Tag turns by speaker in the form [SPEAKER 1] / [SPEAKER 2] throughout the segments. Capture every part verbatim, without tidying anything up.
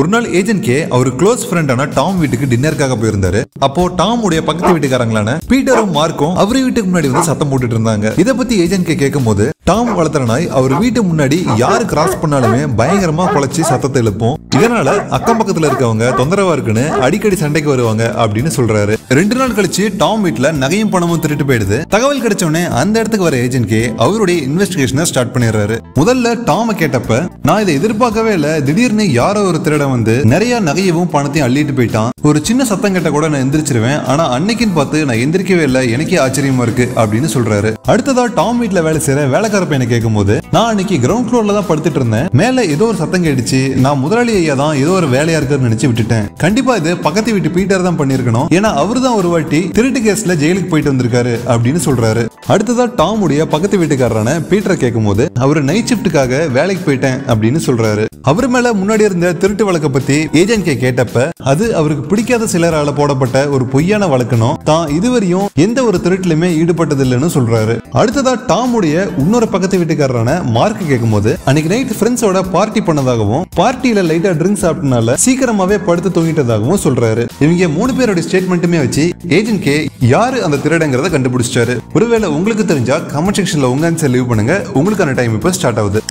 [SPEAKER 1] ஒரு நாள் agent K அவர் க்ளோஸ் ஃப்ரெண்டான டாம் வீட்டுக்கு டின்னருக்காக போயிருந்தாரு. அப்போ டாம் உடைய பக்கத்து வீட்டுக்காரங்களான பீட்டரும் மார்க்கும் அவர் வீட்டுக்கு முன்னாடி வந்து சத்தம் போட்டுட்டு இருந்தாங்க. இதை பத்தி ஏஜென்ட் கே கேட்கும் போது டாம் வளர்த்துற நாய் அவர் வீட்டு முன்னாடி யாரு கிராஸ் பண்ணாலுமே பயங்கரமா குலைச்சி சத்தத்தை எழுப்பும். இதனால அக்கம் பக்கத்துல இருக்கவங்க தொந்தரவா இருக்குன்னு அடிக்கடி சண்டைக்கு வருவாங்க அப்படின்னு சொல்றாரு. ரெண்டு நாள் கழிச்சு டாம் வீட்டுல நகையும் பணமும் திருட்டு போயிடுது. தகவல் கிடைச்ச உடனே அந்த இடத்துக்கு வர ஏஜென்ட் கே அவருடைய இன்வெஸ்டிகேஷனை ஸ்டார்ட் பண்ணிடுறாரு. முதல்ல டாம கேட்டப்ப நான் இதை எதிர்பார்க்கவே இல்ல, திடீர்னு யாரோ ஒரு திருடன் வந்து நிறைய நகையவும் பணத்தையும் அள்ளிட்டு போயிட்டான். ஒரு சின்ன சத்தம் கேட்ட கூட நான் எந்திரிச்சிருவேன், ஆனா அன்னைக்குன்னு பார்த்து நான் எந்திரிக்கவே இல்லை, எனக்கே ஆச்சரியமா இருக்கு அப்படின்னு சொல்றாரு. அடுத்ததா டாம் வீட்டுல வேலை செய்யற வேலைக்கார பையனை கேட்கும் போது நான் அன்னைக்கு கிரவுண்ட் ஃப்ளோர்ல தான் படுத்துட்டு இருந்தேன், மேல ஏதோ ஒரு சத்தம் கேட்டுச்சு, நான் முதலாளி ஐயா தான் ஏதோ ஒரு வேலையா இருக்குன்னு நினைச்சு விட்டுட்டேன். கண்டிப்பா இது பக்கத்து வீட்டு பீட்டர் தான் பண்ணிருக்கணும், ஏன்னா அவரு தான் ஒரு வாட்டி திருட்டு கேஸ்ல ஜெயிலுக்கு போயிட்டு வந்திருக்காரு அப்படின்னு சொல்றாரு. அடுத்ததா டாம் உடைய பக்கத்து வீட்டுக்காரரான பீட்டரை கேட்கும் போது அவரு நைட் ஷிப்டுக்காக வேலைக்கு போயிட்டேன் அப்படின்னு சொல்றாரு. அவர் மேல முன்னாடி இருந்த திருட்டு வழக்க பத்தி ஏஜென்ட் கே கேட்டப்ப அது அவருக்கு பிடிக்காத சிலரால போடப்பட்ட ஒரு பொய்யான வழக்கணும், தான் இதுவரையும் எந்த ஒரு திருட்டுலயுமே ஈடுபட்டது இல்லைன்னு சொல்றாரு. அடுத்ததா டாம் உடைய இன்னொரு பக்கத்து வீட்டுக்காரரான மார்க் கேட்கும் போது அன்னைக்கு நைட் ஃப்ரெண்ட்ஸோட பார்ட்டி பண்ணதாகவும் பார்ட்டியில லைட்டா ட்ரிங்க்ஸ் சாப்பிட்டனால சீக்கிரமாவே படுத்து தூங்கிட்டதாகவும் சொல்றாரு. இவங்க மூணு பேரோட ஸ்டேட்மெண்ட்டுமே வச்சு ஏஜென்ட் கே யாரு அந்த திருடங்கிறத கண்டுபிடிச்சிட்டாரு. ஒருவேளை உங்களுக்கு தெரிஞ்சா கமெண்ட் செக்ஷன்ல உங்க ஆன்சர் லீவ் பண்ணுங்க. உங்களுக்கான டைம் இப்ப ஸ்டார்ட் ஆகுது.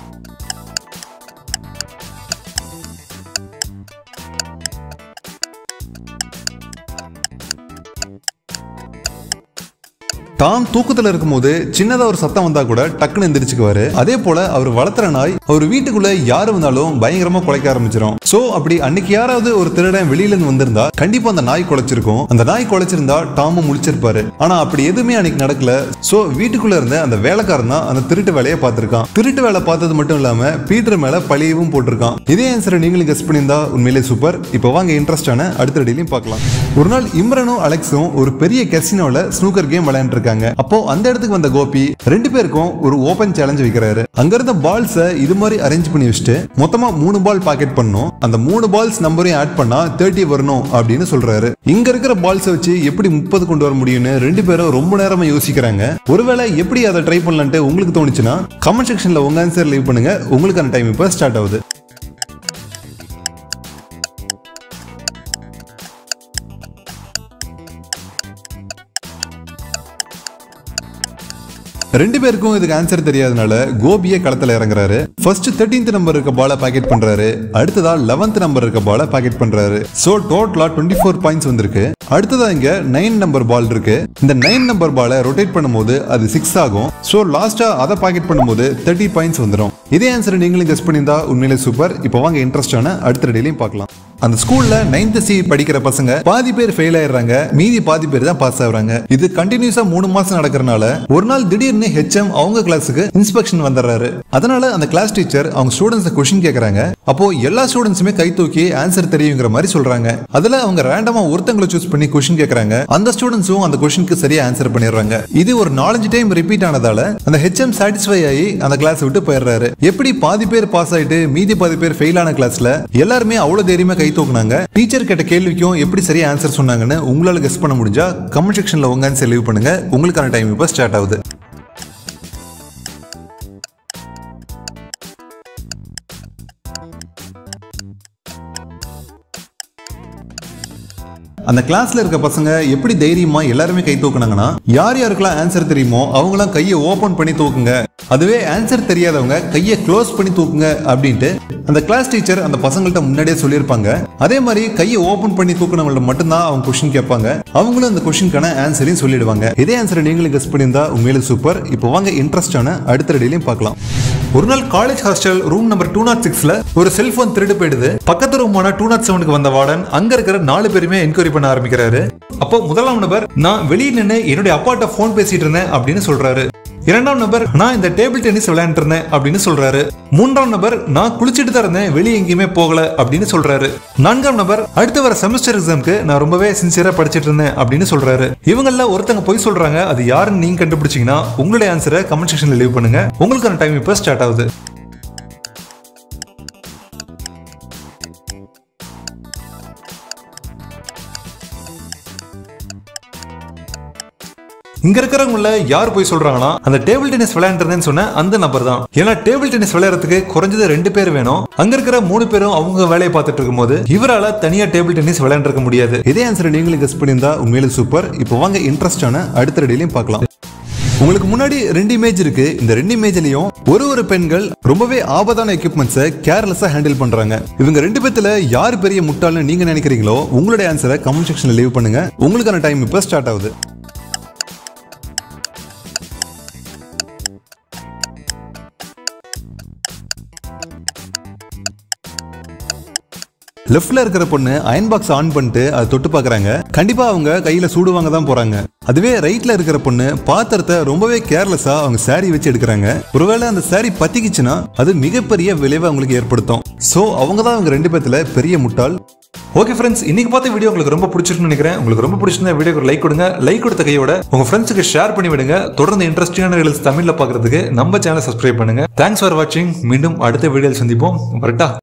[SPEAKER 1] டாம் தூக்கத்துல இருக்கும் போது சின்னதா ஒரு சத்தம் வந்தா கூட டக்குன்னு எந்திரிச்சுக்குவாரு. அதே போல அவர் வளர்த்துற நாய் அவர் வீட்டுக்குள்ள யாரு வந்தாலும் பயங்கரமா குலைக்க ஆரம்பிச்சிடும். சோ அப்படி அன்னைக்கு யாராவது ஒரு திருடன் வெளியில இருந்து வந்திருந்தா கண்டிப்பா அந்த நாய் குலைச்சிருக்கும். அந்த நாய் குலைச்சிருந்தா டாமும் முழிச்சிருப்பாரு. ஆனா அப்படி எதுவுமே அன்னைக்கு நடக்கல. சோ வீட்டுக்குள்ள இருந்த அந்த வேலைக்காரன் தான் அந்த திருட்டு வேலையை பார்த்திருக்கான். திருட்டு வேலை பார்த்தது மட்டும் இல்லாம பீட்டர் மேல பழியவும் போட்டிருக்கான். இதே ஆன்சரை நீங்களும் கெஸ் பண்ணியிருந்தா உண்மையிலே சூப்பர். இப்போ வாங்க இன்ட்ரெஸ்டான அடுத்த டீலையும் பார்க்கலாம். ஒரு நாள் இம்ரனும் அலெக்ஸும் ஒரு பெரிய கெசினோல ஸ்னூக்கர் கேம் விளையாண்டு இருக்காங்க. அப்போ அந்த இடத்துக்கு வந்த கோபி ரெண்டு பேருக்கும் ஒரு ஓபன் சேலஞ்ச் வைக்கிறாரு. அங்க இருந்த பால்ஸ இது மாதிரி அரேஞ்ச் பண்ணி வச்சுட்டு மொத்தமா மூணு பால் பாக்கெட் பண்ணணும், அந்த மூணு பால்ஸ் நம்பரையும் ஆட் பண்ணா முப்பது வரணும் அப்படின்னு சொல்றாரு. இங்க இருக்கிற பால்ஸ் வச்சு எப்படி முப்பது கொண்டு வர முடியும்னு ரெண்டு பேரும் ரொம்ப நேரமா யோசிக்கிறாங்க. ஒருவேளை எப்படி அதை ட்ரை பண்ணலான்ட்டு உங்களுக்கு தோணுச்சுன்னா கமெண்ட் செக்ஷன்ல உங்க ஆன்சர் லீவ் பண்ணுங்க. உங்களுக்கான டைம் இப்ப ஸ்டார்ட் ஆகுது. ரெண்டு பேருக்கும் இதுக்கு ஆன்சர் தெரியாதனால கோபியே களத்துல இறங்குறாரு. ஃபர்ஸ்ட் தேர்ட்டீன்த் நம்பர் இருக்க பால பாக்கெட் பண்றாரு. அடுத்ததா லெவன்த் நம்பர் இருக்க பால பாக்கெட் பண்றாரு. சோ டோட்டலா டுவெண்ட்டி ஃபோர் பாயிண்ட்ஸ் வந்திருக்கு. அடுத்ததா இங்க நைன் நம்பர் பால் இருக்கு. இந்த நைன் நம்பர் பால ரொட்டேட் பண்ணும்போது அது சிக்ஸ் ஆகும். சோ லாஸ்டா அதை பாக்கெட் பண்ணும்போது தேர்ட்டி பாயிண்ட்ஸ் வந்துடும். இதே ஆன்சர் நீங்களும் கெஸ் பண்ணியிருந்தா உண்மையிலே சூப்பர். இப்போ வாங்க இன்ட்ரெஸ்டான அடுத்த டீலையும் பார்க்கலாம். அந்த ஸ்கூல்ல நைன்த் சி படிக்கிற பசங்க பாதி பேர் ஃபெயில் ஆயிடுறாங்க, மீதி பாதி பேர் தான் பாஸ் ஆகுறாங்க. இது கண்டினியூஸா மூணு மாசம் நடக்கிறனால ஒரு நாள் திடீர்னு ஹெச்எம் அவங்க கிளாஸுக்கு இன்ஸ்பெக்ஷன் வந்துடுறாரு. அதனால அந்த கிளாஸ் டீச்சர் அவங்க ஸ்டூடெண்ட்ஸ் கொஸ்டின் கேட்கறாங்க. அப்போ எல்லா ஸ்டூடெண்ட்ஸுமே கை தூக்கி ஆன்சர் தெரியுங்கிற மாதிரி சொல்றாங்க. அதுல அவங்க ரேண்டமா ஒருத்தங்களை சூஸ் பண்ணி கொஸ்டின் கேட்கறாங்க. அந்த ஸ்டூடெண்ட்ஸும் அந்த கொஸ்டினுக்கு சரியா ஆன்சர் பண்ணிடுறாங்க. இது ஒரு நாலஞ்சு டைம் ரிப்பீட் ஆனதால அந்த ஹெச்எம் சாட்டிஸ்ஃபை ஆகி அந்த கிளாஸ் விட்டு போயிடுறாரு. எப்படி பாதி பேர் பாஸ் ஆயிட்டு மீதி பாதி பேர் ஃபெயில் ஆன கிளாஸ்ல எல்லாருமே அவ்வளவு தைரியமா கை தூக்குனாங்க. டீச்சர் கேட்ட கேள்விக்கும் எப்படி சரியா ஆன்சர் சொன்னாங்கன்னு உங்களால கெஸ் பண்ண முடிஞ்சா கமெண்ட் செக்ஷன்ல உங்க ஆன்சர் லீவ் பண்ணுங்க. உங்களுக்கான டைம் இப்ப ஸ்டார்ட் ஆகுது. அந்த கிளாஸ்ல இருக்க பசங்க எப்படி தைரியமா எல்லாருமே கை தூக்குனாங்கன்னா யார் யாருக்கெல்லாம் ஆன்சர் தெரியுமோ அவங்களாம் கையை ஓபன் பண்ணி தூக்குங்க, அதுவே ஆன்சர் தெரியாதவங்க கையை க்ளோஸ் பண்ணி தூக்குங்க அப்படின்ட்டு அந்த கிளாஸ் டீச்சர் அந்த பசங்கள்ட்ட முன்னாடியே சொல்லியிருப்பாங்க. அதே மாதிரி கையை ஓபன் பண்ணி தூக்குனவங்கள்ட்ட மட்டும்தான் அவங்க கொஸ்டின் கேட்பாங்க. அவங்களும் அந்த கொஸ்டினுக்கான ஆன்சரையும் சொல்லிடுவாங்க. இதே ஆன்சரை நீங்களும் கெஸ் பண்ணியிருந்தா உண்மையிலே சூப்பர். இப்போ வாங்க இன்ட்ரெஸ்டான அடுத்த டீலையும் பார்க்கலாம். ஒரு நாள் college hostel room number two not சிக்ஸ்ல ஒரு செல்போன் திருடு போயிடுது. பக்கத்து ரூமான டூ நாட் செவனுக்கு வந்த வார்டன் அங்க இருக்கிற நாலு பேருமே என்கொயரி பண்ண ஆரம்பிக்கிறாரு. அப்போ முதலாம் நபர் நான் வெளியே நின்று என்னுடைய அப்பாட்ட போன் பேசிட்டு இருந்தேன் அப்படின்னு சொல்றாரு. இரண்டாம் நபர் நான் இந்த டேபிள் டென்னிஸ் விளையாண்டு இருந்தேன் அப்படின்னு சொல்றாரு. மூன்றாம் நபர் நான் குளிச்சுட்டு தான் இருந்தேன், வெளியே எங்கேயுமே போகல அப்படின்னு சொல்றாரு. நான்காம் நபர் அடுத்த வர செமஸ்டர் எக்ஸாம்க்கு நான் ரொம்பவே சின்சியரா படிச்சிட்டு இருந்தேன் அப்படின்னு சொல்றாரு. இவங்கள ஒருத்தங்க போய் சொல்றாங்க. அது யாருன்னு நீங்க கண்டுபிடிச்சீங்கன்னா உங்களுடைய ஆன்சரை கமெண்ட் செக்ஷன்ல லீவ் பண்ணுங்க. உங்களுக்கான டைம் இப்ப ஸ்டார்ட் ஆகுது. இங்க இருக்கிறவங்கள யார் போய் சொல்றாங்கன்னா அந்த டேபிள் டென்னிஸ் விளையாண்டுறதுன்னு சொன்ன அந்த நபர் தான். ஏன்னா டேபிள் டென்னிஸ் விளையாடுறதுக்கு குறைஞ்சது ரெண்டு பேர் வேணும். அங்க இருக்கிற மூணு பேரும் அவங்க வேலையை பார்த்துட்டு இருக்கும் போது இவரால தனியா டேபிள் டென்னிஸ் விளையாண்டிருக்க முடியாது. இதே ஆன்சர் நீங்களும் கெஸ் பண்ணியிருந்தா உண்மையிலே சூப்பர். இப்போ வாங்க இன்ட்ரெஸ்டான அடுத்த ரெடியிலையும் பார்க்கலாம். உங்களுக்கு முன்னாடி ரெண்டு இமேஜ் இருக்கு. இந்த ரெண்டு இமேஜ்லயும் ஒரு ஒரு பெண்கள் ரொம்பவே ஆபத்தான எக்யூப்மெண்ட்ஸை கேர்லெஸ்ஸா ஹேண்டில் பண்றாங்க. இவங்க ரெண்டு பேத்துல யார் பெரிய முட்டாள்னு நீங்க நினைக்கிறீங்களோ உங்களுடைய ஆன்சரை கமெண்ட் செக்ஷன்ல லீவ் பண்ணுங்க. உங்களுக்கான டைம் இப்ப ஸ்டார்ட் ஆகுது. லெஃப்ட்ல இருக்கிற பொண்ணு அயன் பாக்ஸ் ஆன் பண்ணிட்டு அதை தொட்டு பாக்குறாங்க. கண்டிப்பா அவங்க கையில சூடுவாங்க தான் போறாங்க. அதுவே ரைட்ல இருக்கிற பொண்ணு பாத்திரத்தை ரொம்பவே கேர்லெஸ்ஸா அவங்க சாரி வச்சு எடுக்கிறாங்க. ஒருவேளை அந்த சாரி பத்திக்கிச்சுன்னா அது மிகப்பெரிய விளைவை அவங்களுக்கு ஏற்படுத்தும். சோ அவங்க தான் அவங்க ரெண்டு பேத்துல பெரிய முட்டாள். ஓகே ஃப்ரெண்ட்ஸ், இன்னைக்கு பார்த்த வீடியோ உங்களுக்கு ரொம்ப பிடிச்சிருக்குன்னு நினைக்கிறேன். உங்களுக்கு ரொம்ப பிடிச்சிருந்தா வீடியோக்கு லைக் கொடுங்க. லைக் கொடுத்த கையோட உங்க ஃப்ரெண்ட்ஸுக்கு ஷேர் பண்ணி விடுங்க. தொடர்ந்து இன்ட்ரெஸ்டிங்கான ரீல்ஸ் தமிழ்ல பாக்குறதுக்கு நம்ம சேனலை சப்ஸ்கிரைப் பண்ணுங்க. தேங்க்ஸ் ஃபார் வாட்சிங். மீண்டும் அடுத்த வீடியோவில் சந்திப்போம். வரட்டா.